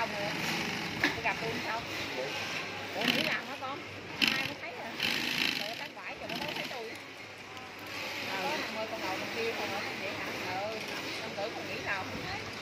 chồng rồi. Tôi gặp tôi sao? Ủa nghỉ làm hả con? Ai mới thấy à? Trời ơi, 87 giờ nó mới thấy tôi. Có thằng ơi con ngồi bên kia không ở vậy hả? Năm rưỡi con nghỉ làm không thấy.